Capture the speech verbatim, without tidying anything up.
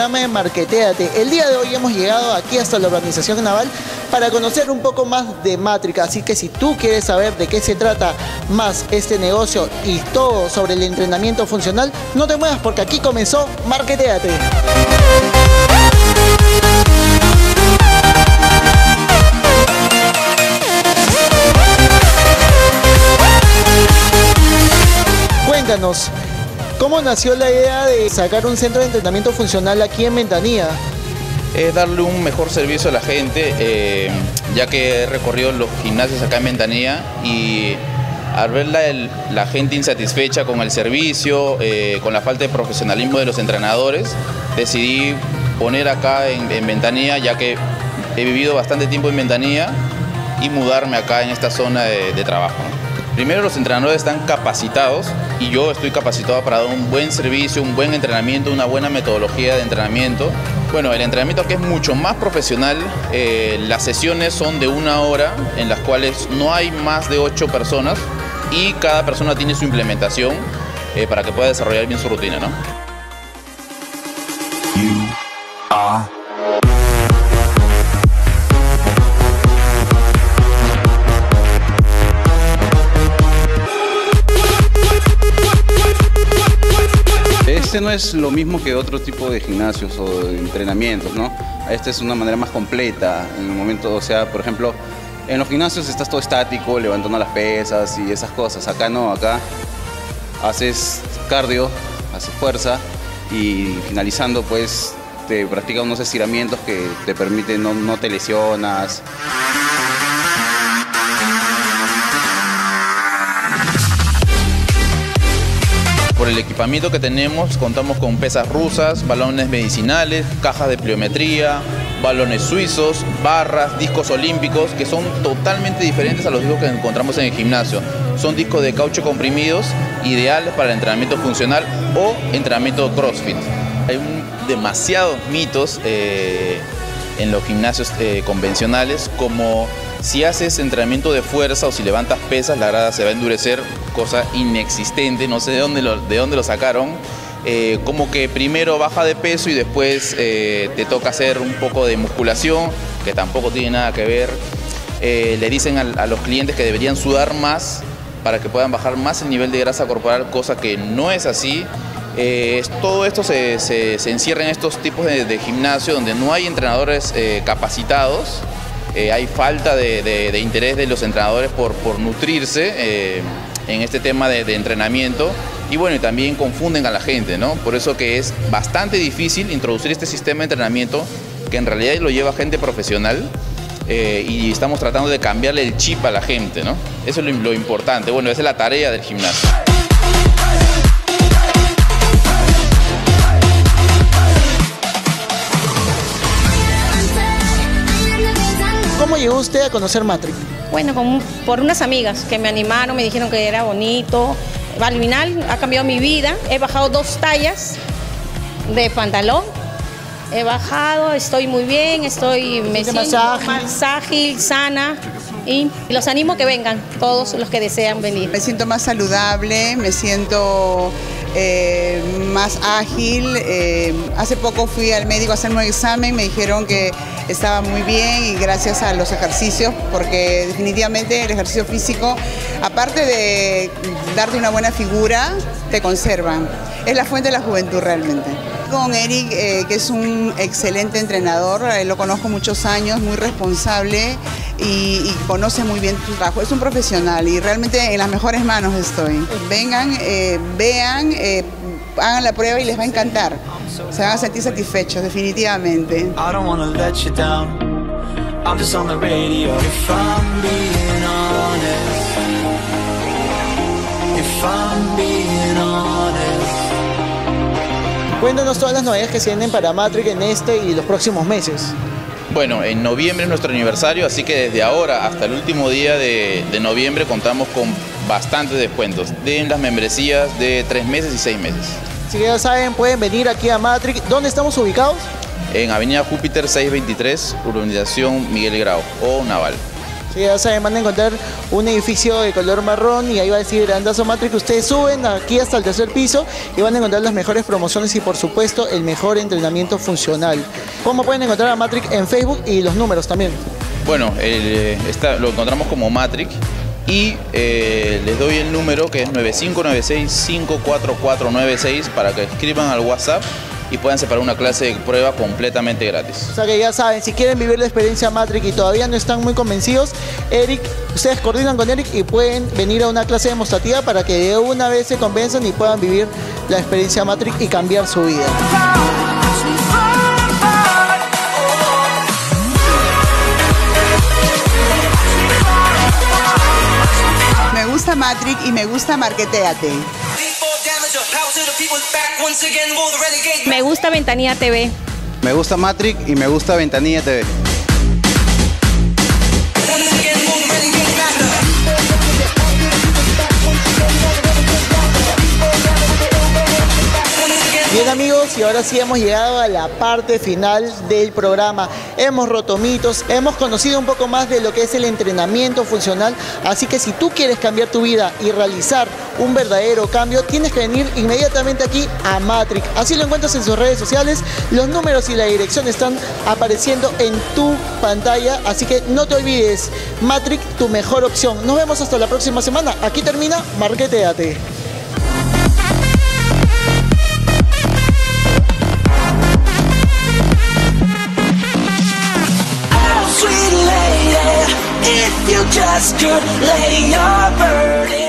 programa de Marketéate. El día de hoy hemos llegado aquí hasta la organización naval para conocer un poco más de Matrix, así que si tú quieres saber de qué se trata más este negocio y todo sobre el entrenamiento funcional, no te muevas porque aquí comenzó Marketéate. Cuéntanos, ¿cómo nació la idea de sacar un centro de entrenamiento funcional aquí en Ventanilla? Es darle un mejor servicio a la gente, eh, ya que he recorrido los gimnasios acá en Ventanilla y al ver la, el, la gente insatisfecha con el servicio, eh, con la falta de profesionalismo de los entrenadores, decidí poner acá en, en Ventanilla, ya que he vivido bastante tiempo en Ventanilla, y mudarme acá en esta zona de, de trabajo. Primero, los entrenadores están capacitados y yo estoy capacitado para dar un buen servicio, un buen entrenamiento, una buena metodología de entrenamiento. Bueno, el entrenamiento aquí es mucho más profesional. Eh, las sesiones son de una hora en las cuales no hay más de ocho personas y cada persona tiene su implementación eh, para que pueda desarrollar bien su rutina, ¿no? You are Este no es lo mismo que otro tipo de gimnasios o de entrenamientos, ¿no? Esta es una manera más completa. En el momento, o sea, por ejemplo, en los gimnasios estás todo estático, levantando las pesas y esas cosas. Acá no, acá haces cardio, haces fuerza y finalizando, pues, te practicas unos estiramientos que te permiten, no, no te lesionas. Por el equipamiento que tenemos, contamos con pesas rusas, balones medicinales, cajas de pliometría, balones suizos, barras, discos olímpicos, que son totalmente diferentes a los discos que encontramos en el gimnasio. Son discos de caucho comprimidos, ideales para el entrenamiento funcional o entrenamiento CrossFit. Hay un, demasiados mitos eh, en los gimnasios eh, convencionales, como si haces entrenamiento de fuerza o si levantas pesas, la grada se va a endurecer, cosa inexistente, no sé de dónde lo, de dónde lo sacaron. Eh, como que primero baja de peso y después eh, te toca hacer un poco de musculación, que tampoco tiene nada que ver. Eh, le dicen a, a los clientes que deberían sudar más para que puedan bajar más el nivel de grasa corporal, cosa que no es así. Eh, todo esto se, se, se encierra en estos tipos de, de gimnasio donde no hay entrenadores eh, capacitados. Eh, hay falta de, de, de interés de los entrenadores por, por nutrirse eh, en este tema de, de entrenamiento, y bueno, y también confunden a la gente, ¿no? Por eso que es bastante difícil introducir este sistema de entrenamiento que en realidad lo lleva gente profesional eh, y estamos tratando de cambiarle el chip a la gente, ¿no? Eso es lo, lo importante. Bueno, esa es la tarea del gimnasio. ¿Cómo llegó usted a conocer Matrix? Bueno, con, por unas amigas que me animaron, me dijeron que era bonito. Al final ha cambiado mi vida. He bajado dos tallas de pantalón. He bajado, estoy muy bien, estoy, me siento más ágil. más ágil, sana. Y los animo a que vengan, todos los que desean venir. Me siento más saludable, me siento eh, más ágil. Eh, hace poco fui al médico a hacerme un examen, me dijeron que estaba muy bien y gracias a los ejercicios, porque definitivamente el ejercicio físico, aparte de darte una buena figura, te conservan. Es la fuente de la juventud realmente. Con Eric, eh, que es un excelente entrenador, eh, lo conozco muchos años, muy responsable y, y conoce muy bien su trabajo. Es un profesional y realmente en las mejores manos estoy. Vengan, eh, vean, eh, hagan la prueba y les va a encantar. Se van a sentir satisfechos, definitivamente. Cuéntanos todas las novedades que se vienen para Matrix en este y los próximos meses. Bueno, en noviembre es nuestro aniversario, así que desde ahora hasta el último día de, de noviembre contamos con bastantes descuentos de las membresías de tres meses y seis meses. Así que ya saben, pueden venir aquí a Matrix. ¿Dónde estamos ubicados? En Avenida Júpiter seiscientos veintitrés, urbanización Miguel Grau o Naval. Sí, ya saben, van a encontrar un edificio de color marrón y ahí va a decir Grandazo Matrix. Ustedes suben aquí hasta el tercer piso y van a encontrar las mejores promociones y por supuesto el mejor entrenamiento funcional. ¿Cómo pueden encontrar a Matrix en Facebook y los números también? Bueno, el, está, lo encontramos como Matrix y eh, les doy el número que es nueve cinco nueve seis, cinco cuatro cuatro nueve seis para que escriban al WhatsApp y puedan separar una clase de prueba completamente gratis. O sea que ya saben, si quieren vivir la experiencia Matrix y todavía no están muy convencidos, Eric, ustedes coordinan con Eric y pueden venir a una clase demostrativa para que de una vez se convenzan y puedan vivir la experiencia Matrix y cambiar su vida. Me gusta Matrix y me gusta Marketéate. Me gusta Ventanilla T V. Me gusta Matrix y me gusta Ventanilla T V. Bien amigos, y ahora sí hemos llegado a la parte final del programa. Hemos roto mitos, hemos conocido un poco más de lo que es el entrenamiento funcional, así que si tú quieres cambiar tu vida y realizar un verdadero cambio, tienes que venir inmediatamente aquí a Matrix. Así lo encuentras en sus redes sociales, los números y la dirección están apareciendo en tu pantalla, así que no te olvides, Matrix, tu mejor opción. Nos vemos hasta la próxima semana. Aquí termina Marketéate. If you just could lay your burden